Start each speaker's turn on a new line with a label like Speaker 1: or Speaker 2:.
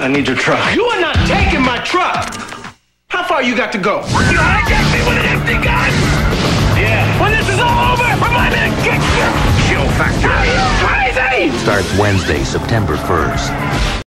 Speaker 1: I need your truck.
Speaker 2: You are not taking my truck! How far you got to go?
Speaker 3: You hijacked me with an empty gun!
Speaker 2: Yeah.
Speaker 3: When this is all over, remind me to kick you!
Speaker 1: Chill factor.
Speaker 3: Are you crazy?
Speaker 4: Starts Wednesday, September 1st.